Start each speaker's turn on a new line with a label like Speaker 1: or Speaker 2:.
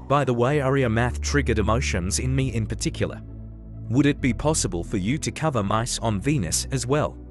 Speaker 1: By the way, area math triggered emotions in me in particular. Would it be possible for you to cover mice on Venus as well?